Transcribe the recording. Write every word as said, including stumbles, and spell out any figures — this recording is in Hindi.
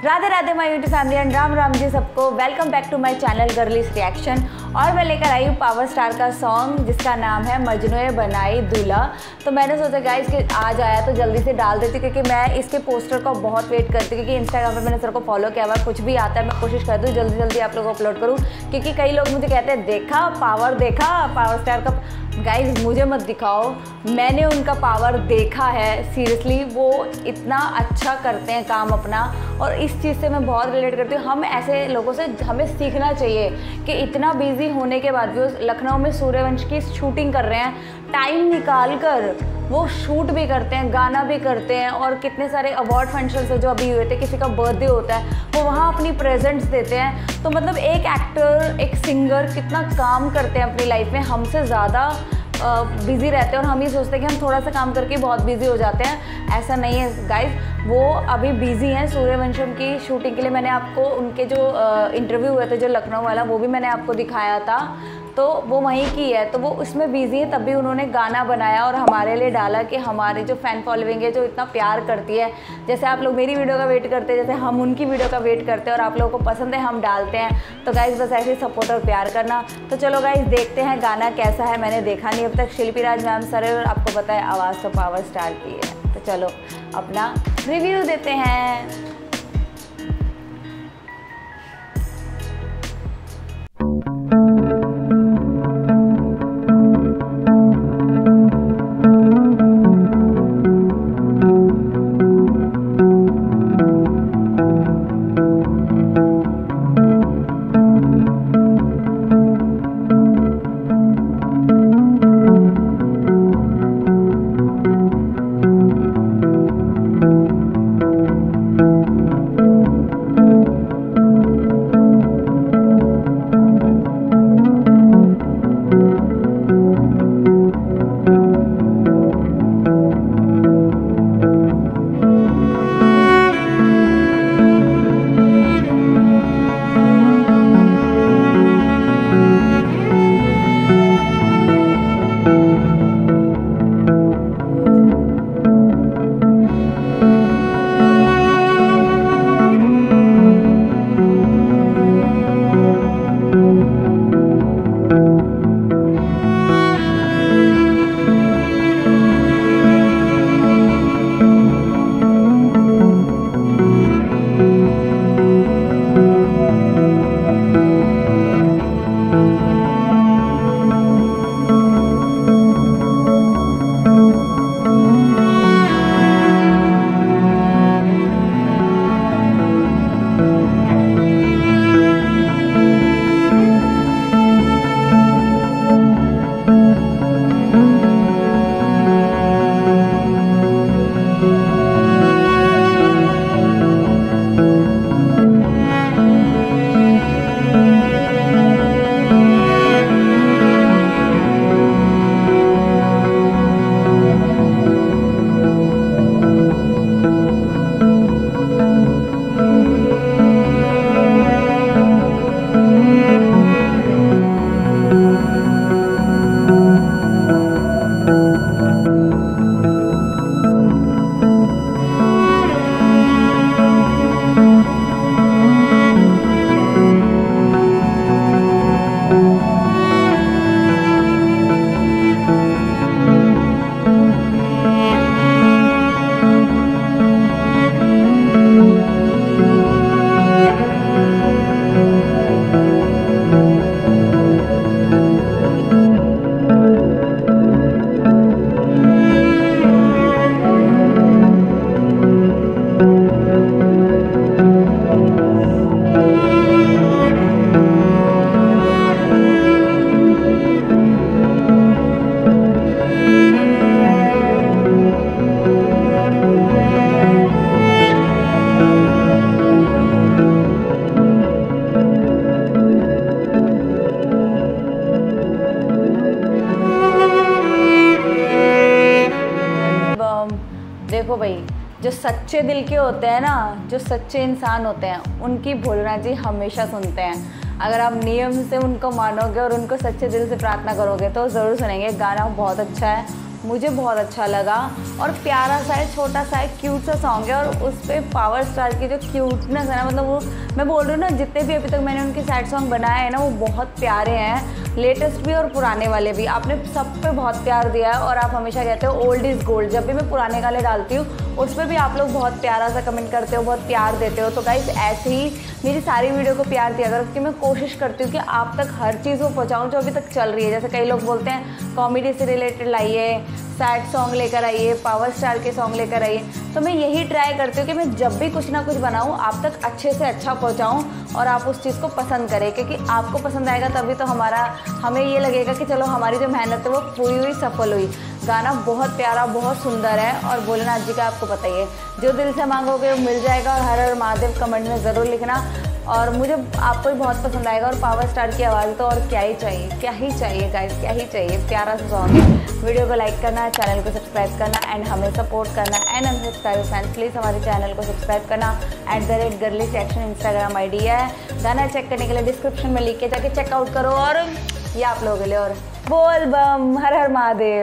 Radhe Radhe my YouTube family and Ram Ram ji सबको। Welcome back to my channel girlies reaction. और मैं लेकर आई हूँ पावर स्टार का सॉन्ग जिसका नाम है मजनूए बनाई दूल्हा। तो मैंने सोचा गाइस कि आज आया तो जल्दी से डाल देती क्योंकि मैं इसके पोस्टर को बहुत वेट करती हूँ, क्योंकि इंस्टाग्राम पर मैंने सर को फॉलो किया हुआ, कुछ भी आता है मैं कोशिश करती हूँ जल्दी जल्दी आप लोगों को अपलोड करूँ, क्योंकि कई लोग मुझे कहते हैं देखा पावर, देखा पावर स्टार का। गाइज मुझे मत दिखाओ, मैंने उनका पावर देखा है। सीरियसली वो इतना अच्छा करते हैं काम अपना, और इस चीज़ से मैं बहुत रिलेट करती हूँ। हम ऐसे लोगों से हमें सीखना चाहिए कि इतना बिजी होने के बाद भी वो लखनऊ में सूर्यवंश की शूटिंग कर रहे हैं, टाइम निकाल कर वो शूट भी करते हैं, गाना भी करते हैं, और कितने सारे अवार्ड फंक्शन से जो अभी हुए थे, किसी का बर्थडे होता है वो वहाँ अपनी प्रेजेंट्स देते हैं। तो मतलब एक एक्टर, एक सिंगर कितना काम करते हैं अपनी लाइफ में, हमसे ज़्यादा बिज़ी रहते हैं, और हम ही सोचते हैं कि हम थोड़ा सा काम करके बहुत बिज़ी हो जाते हैं। ऐसा नहीं है गाइस, वो अभी बिज़ी हैं। सूर्यवंशम की शूटिंग के लिए मैंने आपको उनके जो इंटरव्यू हुए थे जो लखनऊ वाला, वो भी मैंने आपको दिखाया था, तो वो वहीं की है। तो वो उसमें बिज़ी है, तभी उन्होंने गाना बनाया और हमारे लिए डाला कि हमारी जो फ़ैन फॉलोइंग है जो इतना प्यार करती है, जैसे आप लोग मेरी वीडियो का वेट करते हैं, जैसे हम उनकी वीडियो का वेट करते हैं और आप लोगों को पसंद है हम डालते हैं। तो गाइज़ बस ऐसे ही सपोर्ट और प्यार करना। तो चलो गाइज़ देखते हैं गाना कैसा है। मैंने देखा नहीं अब तक, शिल्पी राज मैम सर है और आपको पता है आवाज़ तो पावर स्टार की है। तो चलो अपना रिव्यू देते हैं। देखो भाई, जो सच्चे दिल के होते हैं ना, जो सच्चे इंसान होते हैं, उनकी भोलना जी हमेशा सुनते हैं। अगर आप नियम से उनको मानोगे और उनको सच्चे दिल से प्रार्थना करोगे तो ज़रूर सुनेंगे। गाना बहुत अच्छा है मुझे बहुत अच्छा लगा और प्यारा सा है, छोटा सा है, क्यूट सा सॉन्ग है। और उस पर पावर स्टार की जो क्यूटनेस है ना, मतलब वो मैं बोल रही हूँ ना, जितने भी अभी तक मैंने उनके सैड सॉन्ग बनाए हैं ना, वो बहुत प्यारे हैं, लेटेस्ट भी और पुराने वाले भी। आपने सब पे बहुत प्यार दिया है और आप हमेशा कहते हो ओल्ड इज़ गोल्ड। जब भी मैं पुराने गाने डालती हूँ उस पर भी आप लोग बहुत प्यारा सा कमेंट करते हो, बहुत प्यार देते हो। तो गाइस ऐसे ही मेरी सारी वीडियो को प्यार दिया करो, क्योंकि मैं कोशिश करती हूँ कि आप तक हर चीज़ वो पहुँचाऊँ जो अभी तक चल रही है। जैसे कई लोग बोलते हैं कॉमेडी से रिलेटेड लाइए, सैड सॉन्ग लेकर आइए, पावर स्टार के सॉन्ग लेकर आइए। तो मैं यही ट्राई करती हूँ कि मैं जब भी कुछ ना कुछ बनाऊँ आप तक अच्छे से अच्छा पहुँचाऊँ और आप उस चीज़ को पसंद करें, क्योंकि आपको पसंद आएगा तभी तो हमारा हमें ये लगेगा कि चलो हमारी जो मेहनत है वो पूरी हुई, सफल हुई। गाना बहुत प्यारा, बहुत सुंदर है और भोलेनाथ जी का आपको पता ही है, जो दिल से मांगोगे वो मिल जाएगा। और हर हर महादेव कमेंट में ज़रूर लिखना और मुझे आपको भी बहुत पसंद आएगा। और पावर स्टार की आवाज़ तो और क्या ही चाहिए, क्या ही चाहिए गाइस, क्या ही चाहिए। प्यारा सा सॉन्ग है। वीडियो को लाइक करना, चैनल को सब्सक्राइब करना एंड हमें सपोर्ट करना। एंड अनसब्सक्राइब फैंस प्लीज़ हमारे चैनल को सब्सक्राइब करना। At the rate girly reaction Instagram I D है। गाना चेक करने के लिए डिस्क्रिप्शन में लिख के जाके चेकआउट करो। और ये आप लोगों के लिए, और बोल बम, हर हर महादेव।